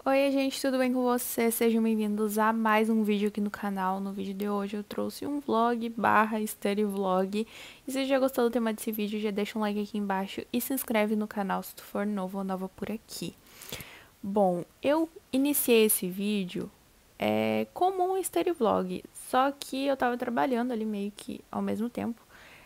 Oi, gente, tudo bem com vocês? Sejam bem-vindos a mais um vídeo aqui no canal. No vídeo de hoje eu trouxe um vlog barra study vlog. E se você já gostou do tema desse vídeo, já deixa um like aqui embaixo e se inscreve no canal se tu for novo ou nova por aqui. Bom, eu iniciei esse vídeo como um study vlog, só que eu tava trabalhando ali meio que ao mesmo tempo.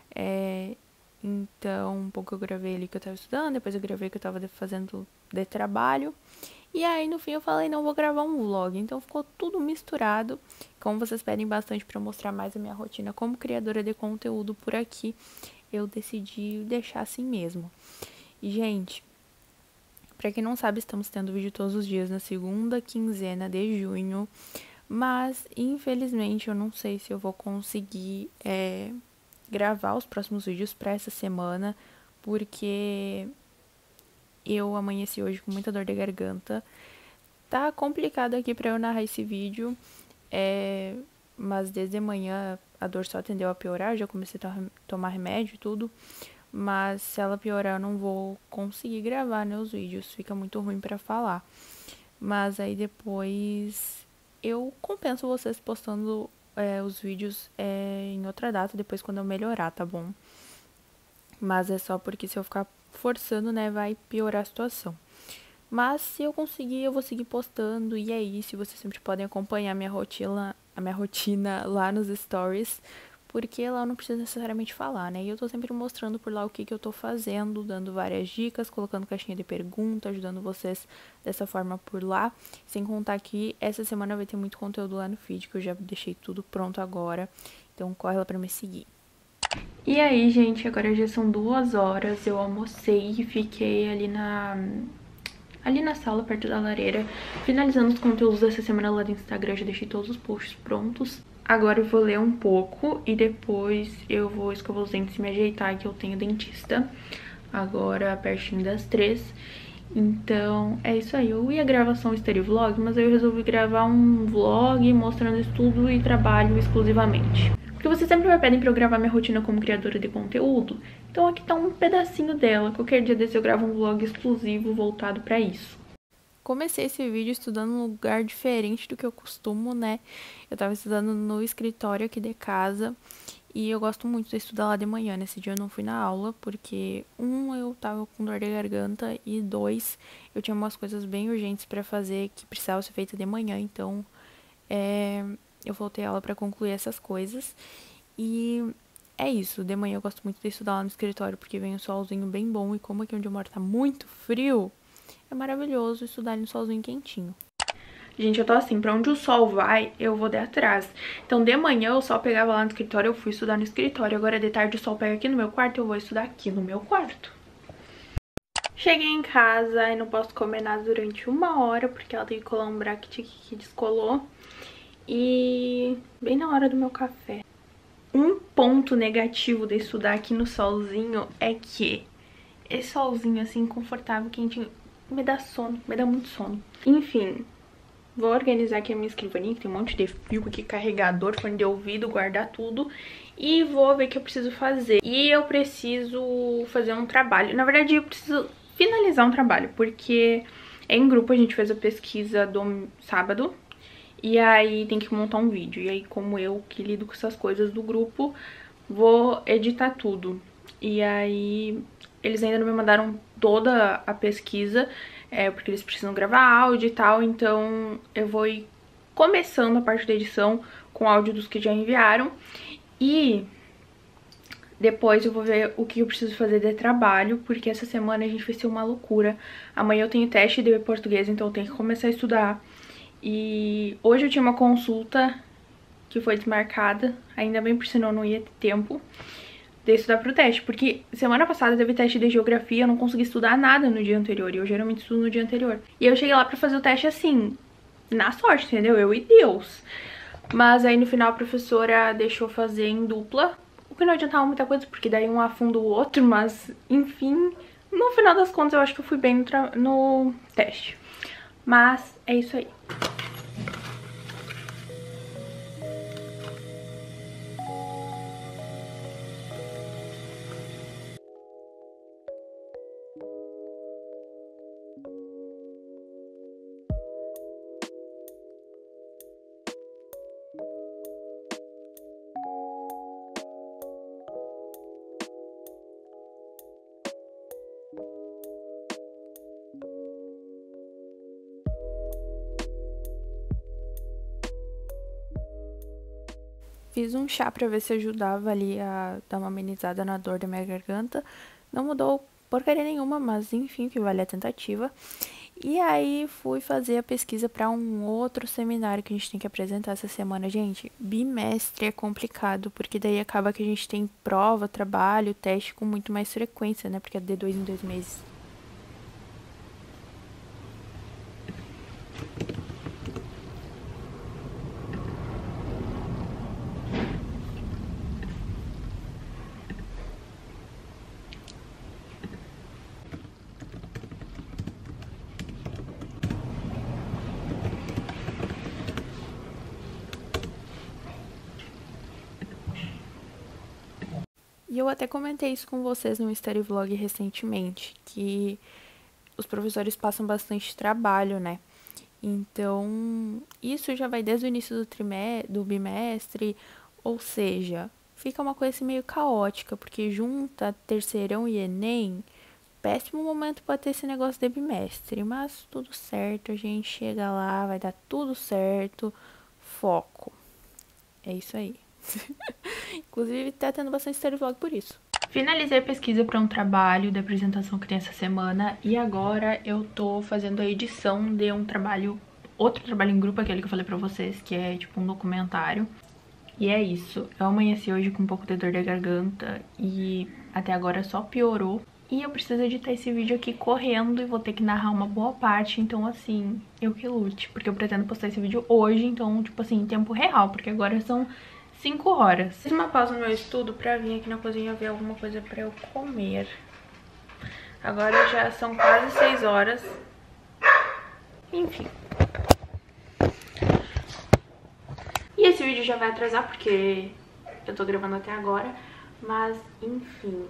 Então, um pouco eu gravei ali que eu tava estudando, depois eu gravei que eu tava fazendo de trabalho. E aí, no fim, eu falei, não vou gravar um vlog. Então, ficou tudo misturado. Como vocês pedem bastante para mostrar mais a minha rotina como criadora de conteúdo por aqui, eu decidi deixar assim mesmo. E, gente, para quem não sabe, estamos tendo vídeo todos os dias na segunda quinzena de junho. Mas, infelizmente, eu não sei se eu vou conseguir gravar os próximos vídeos para essa semana, porque eu amanheci hoje com muita dor de garganta. Tá complicado aqui pra eu narrar esse vídeo, mas desde manhã a dor só tendeu a piorar, já comecei a tomar remédio e tudo, mas se ela piorar eu não vou conseguir gravar, né, os vídeos, fica muito ruim pra falar. Mas aí depois eu compenso vocês postando os vídeos em outra data, depois quando eu melhorar, tá bom? Mas é só porque se eu ficar forçando, né, vai piorar a situação. Mas se eu conseguir, eu vou seguir postando. E é isso. Vocês sempre podem acompanhar a minha rotina lá nos stories. Porque lá eu não preciso necessariamente falar, né? E eu tô sempre mostrando por lá o que eu tô fazendo, dando várias dicas, colocando caixinha de perguntas, ajudando vocês dessa forma por lá. Sem contar que essa semana vai ter muito conteúdo lá no feed, que eu já deixei tudo pronto agora. Então corre lá pra me seguir. E aí, gente, agora já são 2 horas. Eu almocei e fiquei ali na sala, perto da lareira, finalizando os conteúdos dessa semana lá do Instagram. Já deixei todos os posts prontos. Agora eu vou ler um pouco e depois eu vou escovar os dentes e me ajeitar, que eu tenho dentista agora pertinho das 3. Então é isso aí. Eu ia gravar só um study vlog, mas aí eu resolvi gravar um vlog mostrando estudo e trabalho exclusivamente. Porque vocês sempre me pedem pra eu gravar minha rotina como criadora de conteúdo, então aqui tá um pedacinho dela. Qualquer dia desse eu gravo um vlog exclusivo voltado pra isso. Comecei esse vídeo estudando num lugar diferente do que eu costumo, né? Eu tava estudando no escritório aqui de casa e eu gosto muito de estudar lá de manhã. Nesse dia eu não fui na aula porque, eu tava com dor de garganta e dois, eu tinha umas coisas bem urgentes pra fazer que precisavam ser feitas de manhã, então eu voltei a aula pra concluir essas coisas. E é isso, de manhã eu gosto muito de estudar lá no escritório porque vem um solzinho bem bom e como aqui onde eu moro tá muito frio, é maravilhoso estudar no solzinho quentinho. Gente, eu tô assim, pra onde o sol vai, eu vou de atrás. Então, de manhã o sol pegava lá no escritório, eu fui estudar no escritório. Agora, de tarde, o sol pega aqui no meu quarto, eu vou estudar aqui no meu quarto. Cheguei em casa e não posso comer nada durante 1 hora, porque ela tem que colar um bracket que descolou. E bem na hora do meu café. Um ponto negativo de estudar aqui no solzinho é que esse solzinho assim, confortável, quentinho, me dá sono, me dá muito sono. Enfim, vou organizar aqui a minha escrivaninha, que tem um monte de fio aqui, carregador, fone de ouvido, guardar tudo. E vou ver o que eu preciso fazer. E eu preciso fazer um trabalho. Na verdade, eu preciso finalizar um trabalho, porque em grupo a gente fez a pesquisa do sábado. E aí tem que montar um vídeo. E aí, como eu que lido com essas coisas do grupo, vou editar tudo. E aí eles ainda não me mandaram toda a pesquisa, porque eles precisam gravar áudio e tal. Então eu vou ir começando a parte da edição com áudio dos que já enviaram. E depois eu vou ver o que eu preciso fazer de trabalho, porque essa semana a gente vai ser uma loucura. Amanhã eu tenho teste de português, então eu tenho que começar a estudar. E hoje eu tinha uma consulta que foi desmarcada, ainda bem, por senão eu não ia ter tempo de estudar pro teste, porque semana passada teve teste de geografia, eu não consegui estudar nada no dia anterior, e eu geralmente estudo no dia anterior. E eu cheguei lá pra fazer o teste assim, na sorte, entendeu? Eu e Deus. Mas aí no final a professora deixou fazer em dupla, o que não adiantava muita coisa, porque daí um afunda o outro, mas enfim, no final das contas eu acho que eu fui bem no teste. Mas é isso aí. Fiz um chá pra ver se ajudava ali a dar uma amenizada na dor da minha garganta. Não mudou porcaria nenhuma, mas enfim, que vale a tentativa. E aí fui fazer a pesquisa para um outro seminário que a gente tem que apresentar essa semana. Gente, bimestre é complicado, porque daí acaba que a gente tem prova, trabalho, teste com muito mais frequência, né? Porque é de 2 em 2 meses. E eu até comentei isso com vocês no Study Vlog recentemente, que os professores passam bastante trabalho, né? Então, isso já vai desde o início do bimestre, ou seja, fica uma coisa assim meio caótica, porque junta terceirão e Enem, péssimo momento para ter esse negócio de bimestre, mas tudo certo, a gente chega lá, vai dar tudo certo, foco. É isso aí. Inclusive, tá tendo bastante study vlog por isso. Finalizei a pesquisa para um trabalho de apresentação que tem essa semana e agora eu tô fazendo a edição de um trabalho, outro trabalho em grupo, aquele que eu falei pra vocês, que é tipo um documentário. E é isso, eu amanheci hoje com um pouco de dor de garganta e até agora só piorou. E eu preciso editar esse vídeo aqui correndo e vou ter que narrar uma boa parte, então assim, eu que lute, porque eu pretendo postar esse vídeo hoje, então tipo assim, em tempo real, porque agora são 5 horas. Fiz uma pausa no meu estudo pra vir aqui na cozinha ver alguma coisa pra eu comer. Agora já são quase 6 horas. Enfim. E esse vídeo já vai atrasar porque eu tô gravando até agora. Mas, enfim.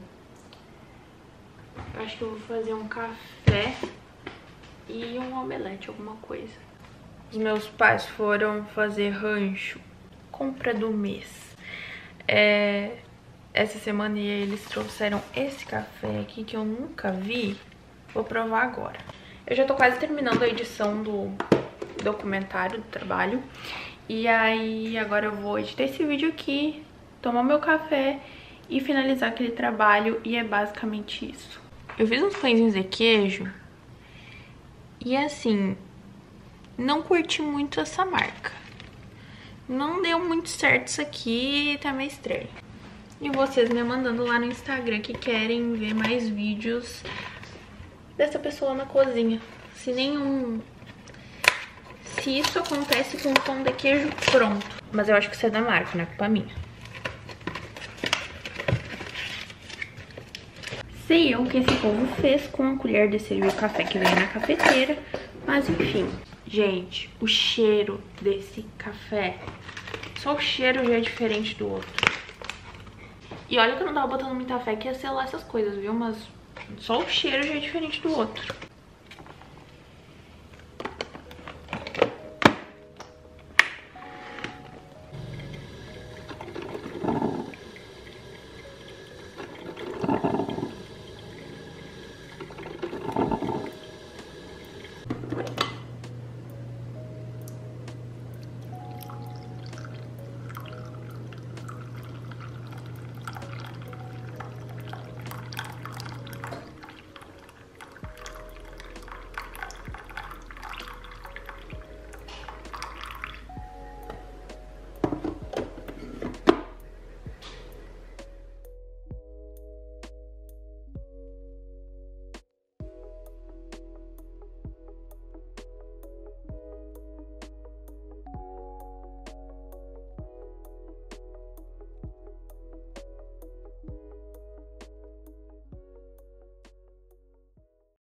Eu acho que eu vou fazer um café e um omelete, alguma coisa. Os meus pais foram fazer rancho. Compra do mês. Essa semana eles trouxeram esse café aqui que eu nunca vi. Vou provar agora. Eu já tô quase terminando a edição do documentário do trabalho. E aí agora eu vou editar esse vídeo aqui, tomar meu café e finalizar aquele trabalho. E é basicamente isso. Eu fiz uns pãezinhos de queijo. E assim, não curti muito essa marca. Não deu muito certo isso aqui, tá meio estranho. E vocês me mandando lá no Instagram que querem ver mais vídeos dessa pessoa na cozinha. Se isso acontece com pão de queijo pronto. Mas eu acho que isso é da marca, não é culpa minha. Sei eu o que esse povo fez com a colher de servir o café que veio na cafeteira. Mas enfim. Gente, o cheiro desse café, só o cheiro já é diferente do outro. E olha que eu não tava botando muita fé que ia selar essas coisas, viu? Mas só o cheiro já é diferente do outro.